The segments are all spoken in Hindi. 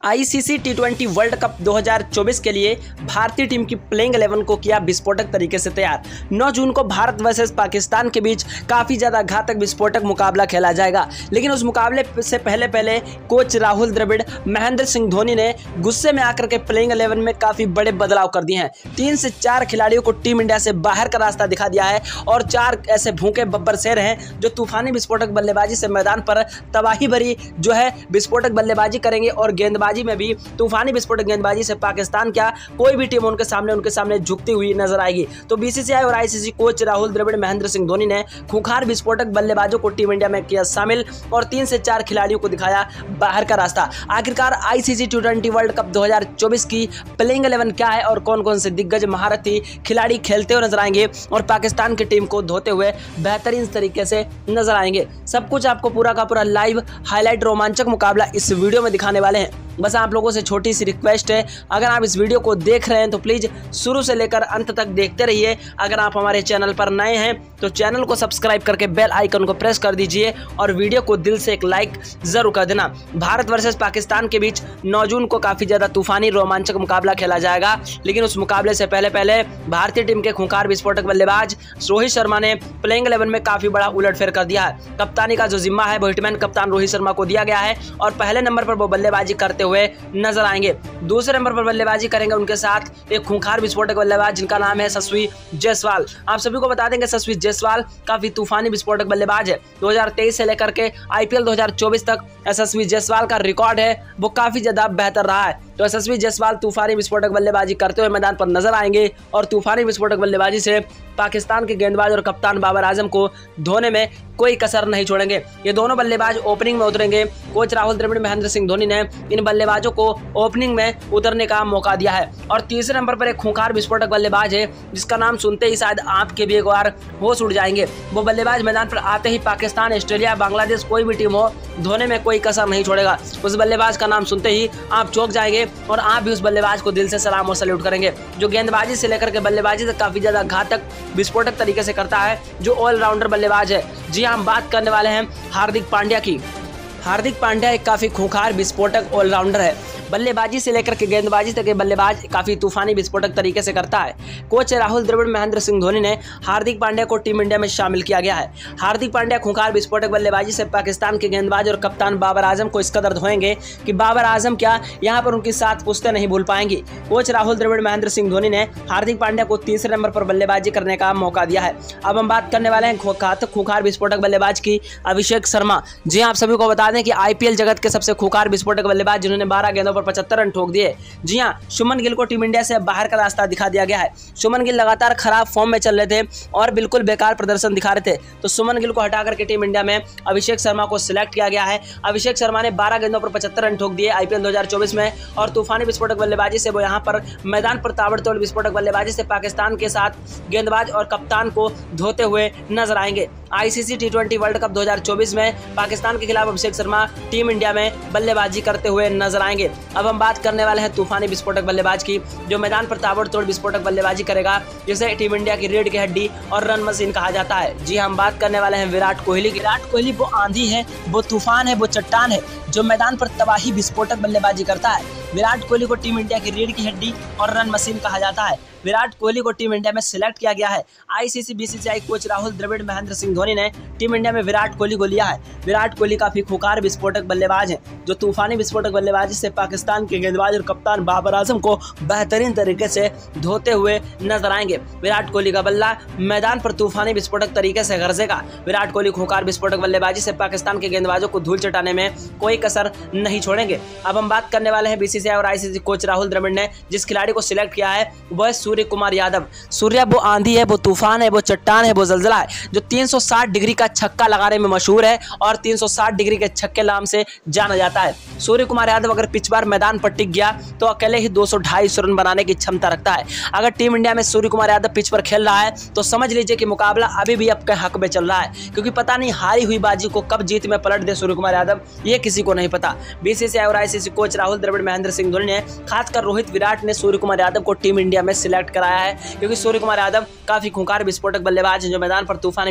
आईसीसी टी20 वर्ल्ड कप 2024 के लिए भारतीय टीम की प्लेइंग 11 को किया विस्फोटक तरीके से तैयार। 9 जून को भारत वर्सेस पाकिस्तान के बीच काफ़ी ज़्यादा घातक विस्फोटक मुकाबला खेला जाएगा, लेकिन उस मुकाबले से पहले कोच राहुल द्रविड़, महेंद्र सिंह धोनी ने गुस्से में आकर के प्लेइंग 11 में काफ़ी बड़े बदलाव कर दिए हैं। 3 से 4 खिलाड़ियों को टीम इंडिया से बाहर का रास्ता दिखा दिया है और 4 ऐसे भूखे बब्बर शेर हैं जो तूफानी विस्फोटक बल्लेबाजी से मैदान पर तबाही भरी जो है विस्फोटक बल्लेबाजी करेंगे और गेंदबाजी में भी तूफानी विस्फोटक गेंदबाजी से पाकिस्तान क्या कोई भी टीम उनके सामने झुकती हुई नजर आएगी। तो बीसीसीआई और आईसीसी कोच राहुल द्रविड़, महेंद्र सिंह धोनी ने खूंखार विस्फोटक बल्लेबाजों को टीम इंडिया में किया शामिल और 3 से 4 खिलाड़ियों को दिखाया बाहर का रास्ता। आखिरकार आईसीसी टी20 वर्ल्ड कप 2024 की प्लेइंग 11 क्या है और कौन कौन से दिग्गज महारथी खिलाड़ी खेलते हुए नजर आएंगे और पाकिस्तान की टीम को धोते हुए बेहतरीन तरीके से नजर आएंगे, सब कुछ आपको पूरा का पूरा लाइव हाईलाइट रोमांचक मुकाबला इस वीडियो में दिखाने वाले हैं। बस आप लोगों से छोटी सी रिक्वेस्ट है, अगर आप इस वीडियो को देख रहे हैं तो प्लीज़ शुरू से लेकर अंत तक देखते रहिए। अगर आप हमारे चैनल पर नए हैं तो चैनल को सब्सक्राइब करके बेल आइकन को प्रेस कर दीजिए और वीडियो को दिल से एक लाइक ज़रूर कर देना। भारत वर्सेस पाकिस्तान के बीच 9 जून को काफ़ी ज़्यादा तूफानी रोमांचक मुकाबला खेला जाएगा, लेकिन उस मुकाबले से पहले भारतीय टीम के खूंखार विस्फोटक बल्लेबाज रोहित शर्मा ने प्लेइंग 11 में काफ़ी बड़ा उलटफेर कर दिया है। कप्तानी का जो जिम्मा है वो हिटमैन कप्तान रोहित शर्मा को दिया गया है और पहले नंबर पर वो बल्लेबाजी करते हुए नजर आएंगे। दूसरे नंबर पर बल्लेबाजी करेंगे उनके साथ एक खूंखार विस्फोटक बल्लेबाज जिनका नाम है यशस्वी जायसवाल। आप सभी को बता देंगे यशस्वी जायसवाल काफी तूफानी विस्फोटक बल्लेबाज है। 2023 से लेकर के आईपीएल 2024 तक यशस्वी जायसवाल का रिकॉर्ड है वो काफी ज्यादा बेहतर रहा है। तो यशस्वी जायसवाल तूफानी विस्फोटक बल्लेबाजी करते हुए मैदान पर नजर आएंगे और तूफानी विस्फोटक बल्लेबाजी से पाकिस्तान के गेंदबाज और कप्तान बाबर आजम को धोने में कोई कसर नहीं छोड़ेंगे। ये दोनों बल्लेबाज ओपनिंग में उतरेंगे। कोच राहुल द्रविड़, महेंद्र सिंह धोनी ने इन बल्लेबाजों को ओपनिंग में उतरने का मौका दिया है। और तीसरे नंबर पर एक खूंखार विस्फोटक बल्लेबाज है जिसका नाम सुनते ही शायद आपके भी एक बार होश उड़ जाएंगे। वो बल्लेबाज मैदान पर आते ही पाकिस्तान, ऑस्ट्रेलिया, बांग्लादेश कोई भी टीम हो धोने में कोई कसर नहीं छोड़ेगा। उस बल्लेबाज का नाम सुनते ही आप चौंक जाएंगे और आप भी उस बल्लेबाज को दिल से सलाम और सैल्यूट करेंगे जो गेंदबाजी से लेकर के बल्लेबाजी तक काफी ज्यादा घातक विस्फोटक तरीके से करता है, जो ऑलराउंडर बल्लेबाज है। जी हाँ, हम बात करने वाले हैं हार्दिक पांड्या की। हार्दिक पांड्या एक काफ़ी खूंखार विस्फोटक ऑलराउंडर है। बल्लेबाजी से लेकर के गेंदबाजी तक बल्लेबाज काफ़ी तूफानी विस्फोटक तरीके से करता है। कोच राहुल द्रविड़, महेंद्र सिंह धोनी ने हार्दिक पांड्या को टीम इंडिया में शामिल किया गया है। हार्दिक पांड्या खूंखार विस्फोटक बल्लेबाजी से पाकिस्तान के गेंदबाज और कप्तान बाबर आजम को इस कदर धोएंगे कि बाबर आजम क्या यहाँ पर उनकी 7 पुश्तें नहीं भूल पाएंगी। कोच राहुल द्रविड़, महेंद्र सिंह धोनी ने हार्दिक पांड्या को तीसरे नंबर पर बल्लेबाजी करने का मौका दिया है। अब हम बात करने वाले हैं खूंखार विस्फोटक बल्लेबाज की, अभिषेक शर्मा। जी आप सभी को बता दें कि आईपीएल जगत के सबसे खूंखार विस्फोटक बल्लेबाज जिन्होंने 12 गेंदों पर 75 रन ठोक दिए। जी हां, शुभमन गिल को टीम इंडिया से बाहर का रास्ता दिखा दिया गया है। शुभमन गिल लगातार खराब फॉर्म में चल रहे थे और बिल्कुल बेकार प्रदर्शन दिखा रहे थे, तो शुभमन गिल को हटा करके टीम इंडिया में अभिषेक शर्मा को सिलेक्ट किया गया है। अभिषेक शर्मा ने 12 गेंदों पर 75 रन ठोक दिए आईपीएल 2024 में और तूफानी विस्फोटक बल्लेबाजी से वो यहाँ पर मैदान पर ताबड़तोड़ विस्फोटक बल्लेबाजी से पाकिस्तान के साथ गेंदबाज और कप्तान को धोते हुए नजर आएंगे। आईसीसी टी20 वर्ल्ड कप 2024 में पाकिस्तान के खिलाफ अभिषेक शर्मा टीम इंडिया में बल्लेबाजी करते हुए नजर आएंगे। अब हम बात करने वाले हैं तूफानी विस्फोटक बल्लेबाज की, जो मैदान पर ताबड़तोड़ विस्फोटक बल्लेबाजी करेगा, जिसे टीम इंडिया की रीढ़ की हड्डी और रन मशीन कहा जाता है। जी हम बात करने वाले हैं विराट कोहली की। विराट कोहली वो आंधी है, वो तूफान है, वो चट्टान है जो मैदान पर तबाही विस्फोटक बल्लेबाजी करता है। विराट कोहली को टीम इंडिया की रीढ़ की हड्डी और रन मशीन कहा जाता है। विराट कोहली को टीम इंडिया में सिलेक्ट किया गया है। ICC BCCI coach Rahul Dravid, Mahendra Singh Dhoni ने टीम इंडिया में विराट कोहली को लिया है। विराट कोहली काफी खूंखार विस्फोटक बल्लेबाज हैं जो तूफानी विस्फोटक बल्लेबाजी से पाकिस्तान के गेंदबाज और कप्तान बाबर आजम को बेहतरीन तरीके से धोते हुए नजर आएंगे। विराट कोहली का बल्ला मैदान पर तूफानी विस्फोटक तरीके से गरजेगा। विराट कोहली खूंखार विस्फोटक बल्लेबाजी से पाकिस्तान के गेंदबाजों को धूल चटाने में कोई कसर नहीं छोड़ेंगे। अब हम बात करने वाले हैं बीसीसीआई और आईसीसी कोच राहुल द्रविड़ ने जिस खिलाड़ी को सिलेक्ट किया है वह सूर्य कुमार यादव। सूर्या वो आंधी है, वो तूफान है, वो चट्टान है, वो जलजला है जो 360 डिग्री का छक्का लगाने में मशहूर है और 360 डिग्री के छक्के नाम से जाना जाता है। सूर्य कुमार यादव अगर पिच बार मैदान पर टिक गया तो अकेले ही 200-250 रन बनाने की क्षमता रखता है। अगर टीम इंडिया में सूर्य कुमार यादव पिच पर खेल रहा है तो समझ लीजिए कि मुकाबला अभी भी आपके हक में चल रहा है, क्योंकि पता नहीं हारी हुई बाजी को कब जीत में पलट दे सूर्य कुमार यादव, ये किसी को नहीं पता। बीसीसीआई और आईसीसी कोच राहुल द्रविड़, महेंद्र सिंह धोनी ने खासकर रोहित विराट ने सूर्य कुमार यादव को टीम इंडिया में सिलेक्ट कराया है, क्योंकि सूर्य कुमार यादव काफी खूंखार विस्फोटक बल्लेबाज हैं जो मैदान पर तूफानी विस्फोटक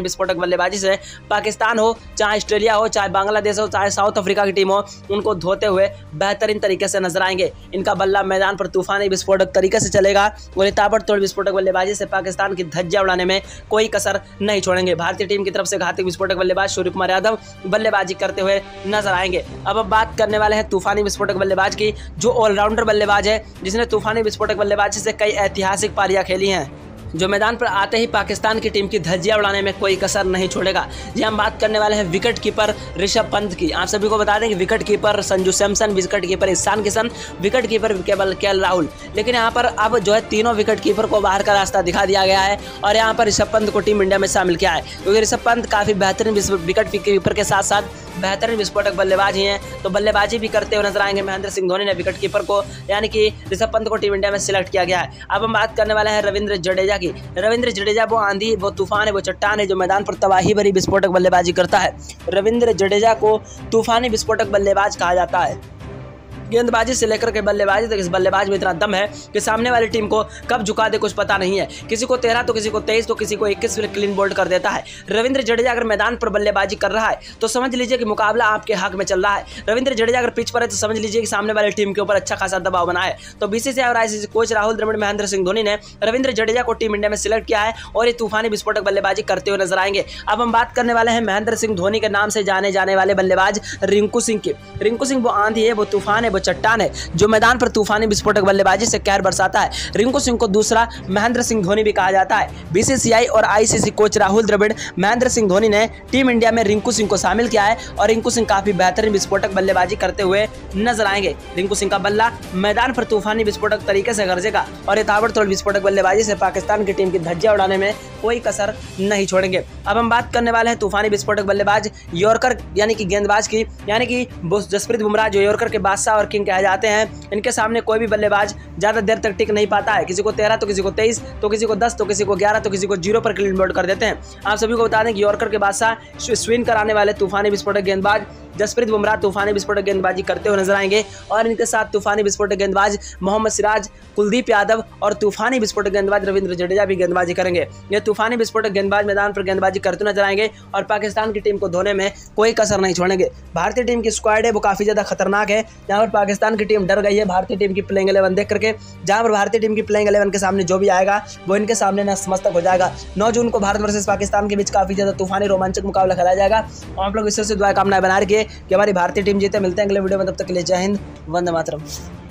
बल्लेबाजी से पाकिस्तान हो, चाहे ऑस्ट्रेलिया हो, चाहे बांग्लादेश हो, चाहे साउथ अफ्रीका की टीम हो, उनको धोते हुए बेहतरीन तरीके से नजर आएंगे। इनका बल्ला मैदान पर तूफानी विस्फोटक तरीके से चलेगा और ताबड़तोड़ विस्फोटक बल्लेबाजी से पाकिस्तान की धज्जियां उड़ाने में कोई कसर नहीं छोड़ेंगे। भारतीय टीम की तरफ से घातक विस्फोटक बल्लेबाज सूर्य कुमार यादव बल्लेबाजी करते हुए नजर आएंगे। अब बात करने वाले हैं तूफानी विस्फोटक बल्लेबाज की, जो ऑलराउंडर बल्लेबाज है, जिसने तूफानी विस्फोटक बल्लेबाजी से कई ऐतिहासिक पारियां खेली हैं, जो मैदान पर आते ही पाकिस्तान की टीम की धज्जियां उड़ाने में कोई कसर नहीं छोड़ेगा। जी हम बात करने वाले हैं विकेट कीपर ऋषभ पंत की। आप सभी को बता दें कि wicket keeper Sanju Samson, wicket keeper Ishan Kishan, wicket keeper KL Rahul, लेकिन यहाँ पर अब जो है तीनों विकेट कीपर को बाहर का रास्ता दिखा दिया गया है और यहाँ पर ऋषभ पंत को टीम इंडिया में शामिल किया है, क्योंकि ऋषभ पंत काफ़ी बेहतरीन विकेट कीपर के साथ साथ बेहतरीन विस्फोटक बल्लेबाज ही हैं, तो बल्लेबाजी भी करते हुए नजर आएंगे। महेंद्र सिंह धोनी ने विकेट कीपर को यानी कि ऋषभ पंत को टीम इंडिया में सिलेक्ट किया गया है। अब हम बात करने वाले हैं रविंद्र जडेजा की। रविंद्र जडेजा वो आंधी, वो तूफान है, वो चट्टान है जो मैदान पर तबाही भरी विस्फोटक बल्लेबाजी करता है। रविंद्र जडेजा को तूफानी विस्फोटक बल्लेबाज कहा जाता है। गेंदबाजी से लेकर के बल्लेबाजी तक इस बल्लेबाज में इतना दम है कि सामने वाली टीम को कब झुका दे कुछ पता नहीं है। किसी को 13 तो किसी को 23 तो किसी को 21 में क्लीन बोल्ड कर देता है। रविंद्र जडेजा अगर मैदान पर बल्लेबाजी कर रहा है तो समझ लीजिए कि मुकाबला आपके हक में चल रहा है। रविंद्र जडेजा अगर पिच पर है तो समझ लीजिए कि सामने वाली टीम के ऊपर अच्छा खासा दबाव बना है। तो बीसीसीआई और आईसीसी कोच राहुल द्रविड़, महेंद्र सिंह धोनी ने रविंद्र जडेजा को टीम इंडिया में सिलेक्ट किया है और ये तूफानी विस्फोटक बल्लेबाजी करते हुए नजर आएंगे। अब हम बात करने वाले हैं महेंद्र सिंह धोनी के नाम से जाने जाने वाले बल्लेबाज रिंकू सिंह की। रिंकू सिंह वो आंधी है, वो तूफान है, वो चट्टान है जो मैदान पर तूफानी विस्फोटक बल्लेबाजी से कहर बरसाता है। रिंकू सिंह को दूसरा महेंद्र सिंह धोनी भी कहा जाता है। बीसीसीआई और आईसीसी कोच राहुल द्रविड़, महेंद्र सिंह धोनी ने टीम इंडिया में रिंकू सिंह को शामिल किया है और रिंकू सिंह काफी बेहतरीन विस्फोटक बल्लेबाजी करते हुए नजर आएंगे। रिंकू सिंह का बल्ला मैदान पर तूफानी विस्फोटक तरीके से गरजेगा और ये ताबड़तोड़ विस्फोटक बल्लेबाजी से पाकिस्तान की टीम की धज्जियां उड़ाने में कोई कसर नहीं छोड़ेंगे। अब हम बात करने वाले हैं तूफानी विस्फोटक बल्लेबाज यॉर्कर यानी कि गेंदबाज की, यानी कि जसप्रीत बुमराह जो यॉर्कर के बादशाह और किंग कहे जाते हैं। इनके सामने कोई भी बल्लेबाज ज्यादा देर तक टिक नहीं पाता है। किसी को 13 तो किसी को 23 तो किसी को 10 तो किसी को 11 तो किसी को 0 पर क्लीन बोल्ड कर देते हैं। आप सभी को बता दें कि यॉर्कर के बादशाह स्विंग कराने वाले तूफानी विस्फोटक गेंदबाज जसप्रीत बुमराह तूफानी विस्फोटक गेंदबाजी करते हुए नजर आएंगे और इनके साथ तूफानी विस्फोटक गेंदबाज मोहम्मद सिराज, कुलदीप यादव और तूफानी विस्फोटक गेंदबाज रविंद्र जडेजा भी गेंदबाजी करेंगे। ये तूफानी विस्फोटक गेंदबाज मैदान पर गेंदबाजी करते नजर आएंगे और पाकिस्तान की टीम को धोने में कोई कसर नहीं छोड़ेंगे। भारतीय टीम की स्क्वाड है वो काफी ज्यादा खतरनाक है। यहाँ पर पाकिस्तान की टीम डर गई है भारतीय टीम की प्लेइंग 11 देख करके। जहाँ पर भारतीय टीम की प्लेइंग 11 के सामने जो भी आएगा वो इनके सामने नतमस्तक हो जाएगा। 9 जून को भारत वर्सेस पाकिस्तान के बीच काफी ज्यादा तूफानी रोमांचक मुकाबला खेला जाएगा और आप लोग ईश्वर से दुआ कामनाएं बना रखिए कि हमारी भारतीय टीम जीते। मिलते हैं अगले वीडियो में, तब तक के लिए जय हिंद, वंदे मातरम।